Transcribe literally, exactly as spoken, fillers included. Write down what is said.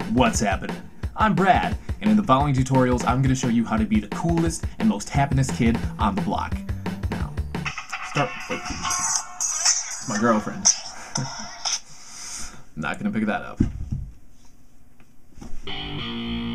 What's happening? I'm Brad, and in the following tutorials, I'm going to show you how to be the coolest and most happiest kid on the block. Now, start... Wait. It's my girlfriend. I'm not going to pick that up.